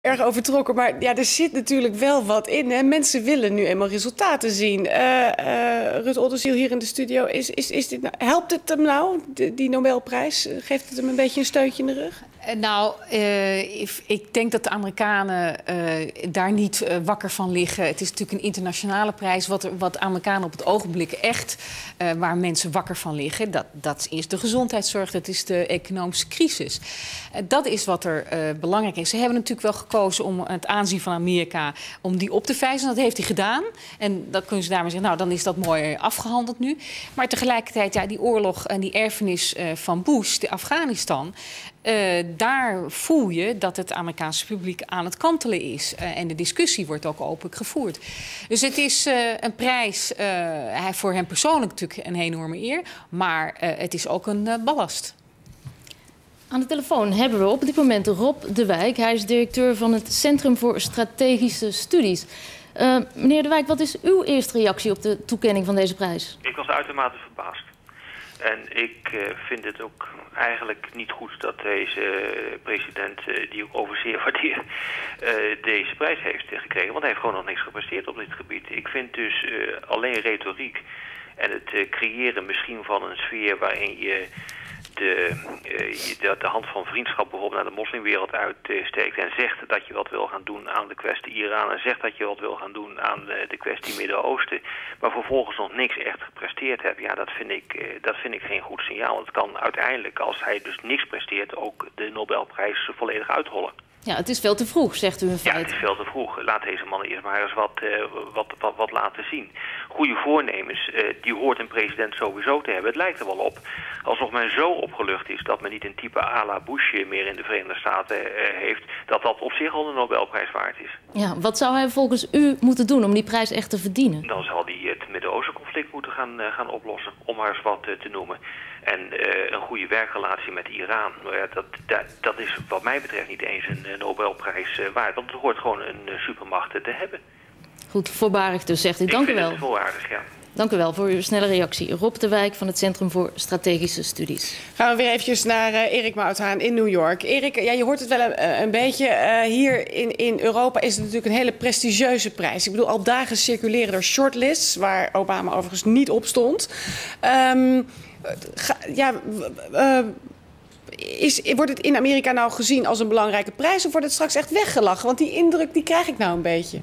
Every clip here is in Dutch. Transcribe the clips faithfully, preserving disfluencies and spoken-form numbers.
erg overtrokken, maar ja, er zit natuurlijk wel wat in. Hè? Mensen willen nu eenmaal resultaten zien. Uh, uh, Ruud Oldenziel hier in de studio. Is, is, is dit nou, helpt het hem nou, de, die Nobelprijs? Geeft het hem een beetje een steuntje in de rug? Nou, uh, ik denk dat de Amerikanen uh, daar niet uh, wakker van liggen. Het is natuurlijk een internationale prijs. Wat, er, wat Amerikanen op het ogenblik echt, uh, waar mensen wakker van liggen, dat, dat is de gezondheidszorg, dat is de economische crisis. Uh, dat is wat er uh, belangrijk is. Ze hebben natuurlijk wel gekozen om het aanzien van Amerika, om die op te vijzelen. Dat heeft hij gedaan. En dan kunnen ze daarmee zeggen, nou, dan is dat mooi afgehandeld nu. Maar tegelijkertijd, ja, die oorlog en die erfenis uh, van Bush, de Afghanistan, Uh, daar voel je dat het Amerikaanse publiek aan het kantelen is. Uh, en de discussie wordt ook openlijk gevoerd. Dus het is uh, een prijs, uh, voor hem persoonlijk natuurlijk een enorme eer. Maar uh, het is ook een uh, ballast. Aan de telefoon hebben we op dit moment Rob de Wijk. Hij is directeur van het Centrum voor Strategische Studies. Uh, meneer de Wijk, wat is uw eerste reactie op de toekenning van deze prijs? Ik was uitermate verbaasd. En ik uh, vind het ook eigenlijk niet goed dat deze uh, president, uh, die ik over zeer waardeer, uh, deze prijs heeft gekregen. Want hij heeft gewoon nog niks gepresteerd op dit gebied. Ik vind dus uh, alleen retoriek en het uh, creëren misschien van een sfeer waarin je de, uh, de, de hand van vriendschap bijvoorbeeld naar de moslimwereld uitsteekt en zegt dat je wat wil gaan doen aan de kwestie Iran en zegt dat je wat wil gaan doen aan de, de kwestie Midden-Oosten, maar vervolgens nog niks echt gepresteerd hebt. Ja, dat vind ik, uh, dat vind ik geen goed signaal. Het kan uiteindelijk, als hij dus niks presteert, ook de Nobelprijs volledig uithollen. Ja, het is veel te vroeg, zegt u in feite. Ja, het is veel te vroeg. Laat deze man eerst maar eens wat, uh, wat, wat, wat laten zien. Goede voornemens, uh, die hoort een president sowieso te hebben. Het lijkt er wel op alsof men zo opgelucht is dat men niet een type à la Bush meer in de Verenigde Staten uh, heeft, dat dat op zich al de Nobelprijs waard is. Ja, wat zou hij volgens u moeten doen om die prijs echt te verdienen? Dan zal hij het Midden-Oosten-conflict moeten gaan, uh, gaan oplossen, om maar eens wat uh, te noemen. En uh, een goede werkrelatie met Iran, nou ja, dat, dat, dat is wat mij betreft niet eens een uh, Nobelprijs uh, waard. Want het hoort gewoon een uh, supermacht te hebben. Goed, voorbarig dus, zegt u. Dank u wel. Ik vind het voorwaardig, ja. Dank u wel voor uw snelle reactie. Rob de Wijk van het Centrum voor Strategische Studies. Gaan we weer eventjes naar uh, Erik Mouthaan in New York. Erik, ja, je hoort het wel een, een beetje. Uh, hier in, in Europa is het natuurlijk een hele prestigieuze prijs. Ik bedoel, al dagen circuleren er shortlists, waar Obama overigens niet op stond. Um, ga, ja, uh, is, wordt het in Amerika nou gezien als een belangrijke prijs of wordt het straks echt weggelachen? Want die indruk die krijg ik nou een beetje.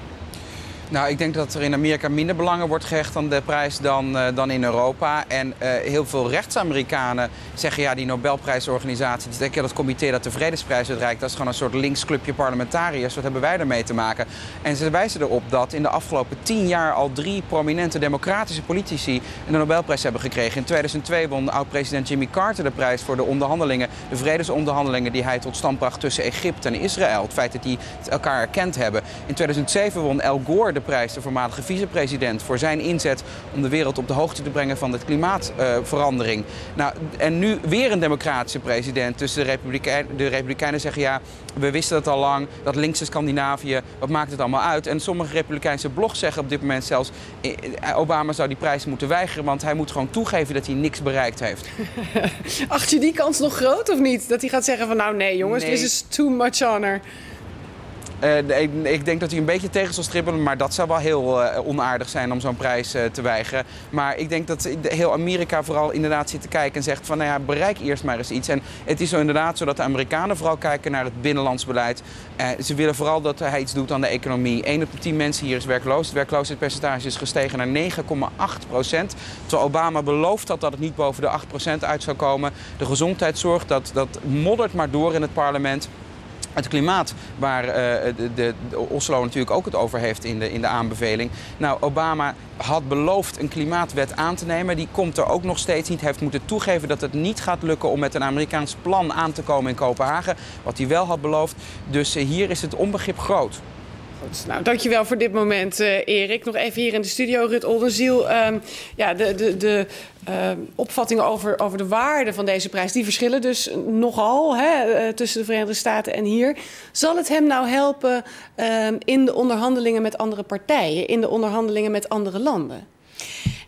Nou, ik denk dat er in Amerika minder belangen wordt gehecht aan de prijs dan, uh, dan in Europa. En uh, heel veel rechtsamerikanen zeggen, ja, die Nobelprijsorganisatie, die, dat comité dat de Vredesprijs uitreikt, dat is gewoon een soort linksclubje parlementariërs. Wat hebben wij ermee te maken? En ze wijzen erop dat in de afgelopen tien jaar al drie prominente democratische politici de Nobelprijs hebben gekregen. In tweeduizend twee won oud-president Jimmy Carter de prijs voor de onderhandelingen, de vredesonderhandelingen die hij tot stand bracht tussen Egypte en Israël. Het feit dat die elkaar erkend hebben. In tweeduizend zeven won Al Gore de prijs, de voormalige vicepresident, voor zijn inzet om de wereld op de hoogte te brengen van de klimaatverandering. Uh, nou, en nu weer een democratische president. Dus de Republikeinen, de Republikeinen zeggen, ja, we wisten het al lang, dat linkse Scandinavië, wat maakt het allemaal uit? En sommige Republikeinse blogs zeggen op dit moment zelfs, Obama zou die prijs moeten weigeren, want hij moet gewoon toegeven dat hij niks bereikt heeft. Acht je die kans nog groot of niet? Dat hij gaat zeggen van, nou nee jongens, nee. This is too much honor. Uh, ik, ik denk dat hij een beetje tegen zal stribbelen, maar dat zou wel heel uh, onaardig zijn om zo'n prijs uh, te weigeren. Maar ik denk dat heel Amerika vooral inderdaad zit te kijken en zegt van, nou ja, bereik eerst maar eens iets. En het is zo inderdaad zo dat de Amerikanen vooral kijken naar het binnenlands beleid. Uh, ze willen vooral dat hij iets doet aan de economie. één op de tien mensen hier is werkloos. Het werkloosheidspercentage is gestegen naar negen komma acht procent. Terwijl Obama beloofd had dat het niet boven de acht procent uit zou komen. De gezondheidszorg, dat, dat moddert maar door in het parlement. Het klimaat, waar uh, de, de, de Oslo natuurlijk ook het over heeft in de, in de aanbeveling. Nou, Obama had beloofd een klimaatwet aan te nemen. Die komt er ook nog steeds niet. Hij heeft moeten toegeven dat het niet gaat lukken om met een Amerikaans plan aan te komen in Kopenhagen. Wat hij wel had beloofd. Dus uh, hier is het onbegrip groot. Goed, nou, dankjewel voor dit moment, uh, Erik. Nog even hier in de studio, Ruud Oldenziel. Um, ja, de, de, de uh, opvattingen over, over de waarde van deze prijs, die verschillen dus nogal hè, uh, tussen de Verenigde Staten en hier. Zal het hem nou helpen um, in de onderhandelingen met andere partijen, in de onderhandelingen met andere landen?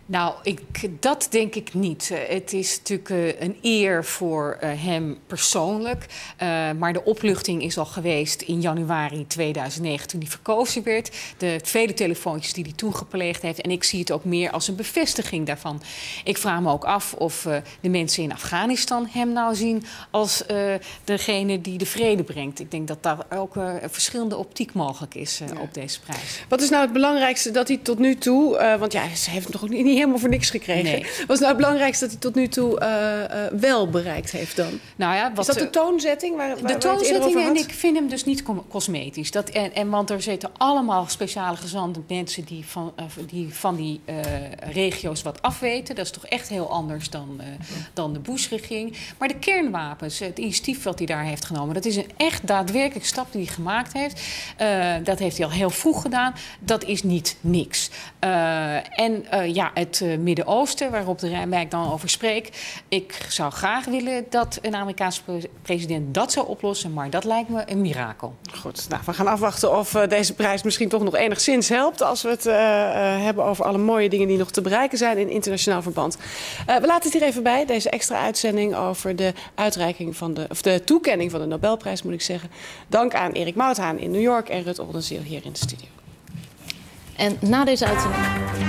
Nou, ik, dat denk ik niet. Uh, het is natuurlijk uh, een eer voor uh, hem persoonlijk. Uh, maar de opluchting is al geweest in januari tweeduizend negen toen hij verkozen werd. De vele telefoontjes die hij toen gepleegd heeft. En ik zie het ook meer als een bevestiging daarvan. Ik vraag me ook af of uh, de mensen in Afghanistan hem nou zien als uh, degene die de vrede brengt. Ik denk dat daar ook uh, een verschillende optiek mogelijk is uh, ja. op deze prijs. Wat is nou het belangrijkste dat hij tot nu toe... Uh, want ja, ze heeft hem toch ook niet... niet helemaal voor niks gekregen. Nee. Wat is nou het belangrijkste dat hij tot nu toe uh, uh, wel bereikt heeft dan? Nou ja, wat, is dat de toonzetting? Waar, waar, de toonzetting en ik vind hem dus niet cosmetisch. Dat, en, en, want er zitten allemaal speciale gezanten mensen die van, uh, die, van die uh, regio's wat afweten. Dat is toch echt heel anders dan, uh, dan de Bush-regering. Maar de kernwapens, het initiatief wat hij daar heeft genomen... dat is een echt daadwerkelijk stap die hij gemaakt heeft. Uh, dat heeft hij al heel vroeg gedaan. Dat is niet niks. Uh, en uh, ja, het uh, Midden-Oosten, waarop de Rijnwijk dan over spreekt. Ik zou graag willen dat een Amerikaanse pre president dat zou oplossen, maar dat lijkt me een mirakel. Goed, nou, we gaan afwachten of uh, deze prijs misschien toch nog enigszins helpt als we het uh, uh, hebben over alle mooie dingen die nog te bereiken zijn in internationaal verband. Uh, we laten het hier even bij, deze extra uitzending over de uitreiking van de, of de toekenning van de Nobelprijs, moet ik zeggen. Dank aan Erik Mouthaan in New York en Rut Oldenzeel hier in de studio. En na deze uitzending...